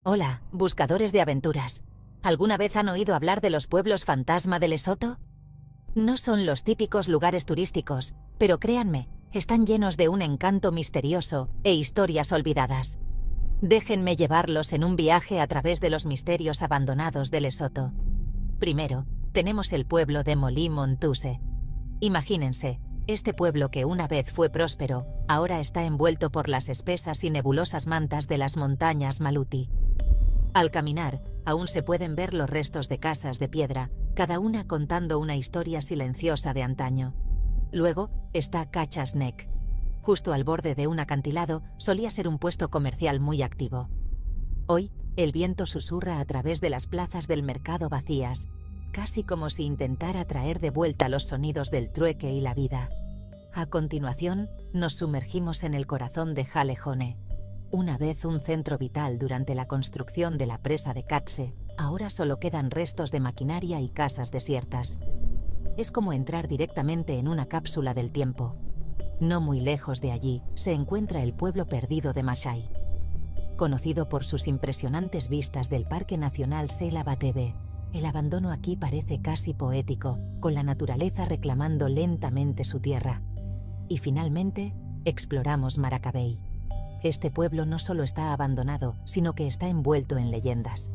Hola, buscadores de aventuras. ¿Alguna vez han oído hablar de los pueblos fantasma de Lesoto? No son los típicos lugares turísticos, pero créanme, están llenos de un encanto misterioso e historias olvidadas. Déjenme llevarlos en un viaje a través de los misterios abandonados de Lesoto. Primero, tenemos el pueblo de Molí Montuse. Imagínense, este pueblo que una vez fue próspero, ahora está envuelto por las espesas y nebulosas mantas de las montañas Maluti. Al caminar, aún se pueden ver los restos de casas de piedra, cada una contando una historia silenciosa de antaño. Luego está Cachas Neck. Justo al borde de un acantilado solía ser un puesto comercial muy activo. Hoy, el viento susurra a través de las plazas del mercado vacías, casi como si intentara traer de vuelta los sonidos del trueque y la vida. A continuación, nos sumergimos en el corazón de Jalejone. Una vez un centro vital durante la construcción de la presa de Katse, ahora solo quedan restos de maquinaria y casas desiertas. Es como entrar directamente en una cápsula del tiempo. No muy lejos de allí se encuentra el pueblo perdido de Masai. Conocido por sus impresionantes vistas del Parque Nacional Sela-Batebe, el abandono aquí parece casi poético, con la naturaleza reclamando lentamente su tierra. Y finalmente, exploramos Maracabey. Este pueblo no solo está abandonado, sino que está envuelto en leyendas.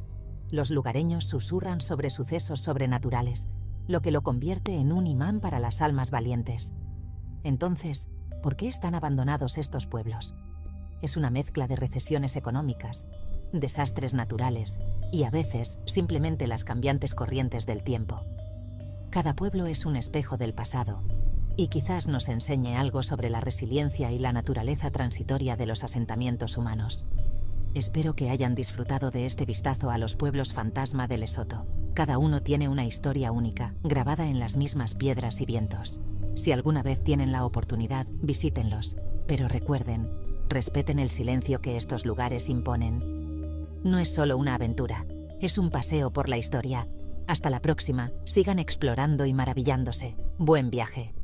Los lugareños susurran sobre sucesos sobrenaturales, lo que lo convierte en un imán para las almas valientes. Entonces, ¿por qué están abandonados estos pueblos? Es una mezcla de recesiones económicas, desastres naturales y a veces simplemente las cambiantes corrientes del tiempo. Cada pueblo es un espejo del pasado, y quizás nos enseñe algo sobre la resiliencia y la naturaleza transitoria de los asentamientos humanos. Espero que hayan disfrutado de este vistazo a los pueblos fantasma de Lesoto. Cada uno tiene una historia única, grabada en las mismas piedras y vientos. Si alguna vez tienen la oportunidad, visítenlos, pero recuerden, respeten el silencio que estos lugares imponen. No es solo una aventura, es un paseo por la historia. Hasta la próxima, sigan explorando y maravillándose. Buen viaje.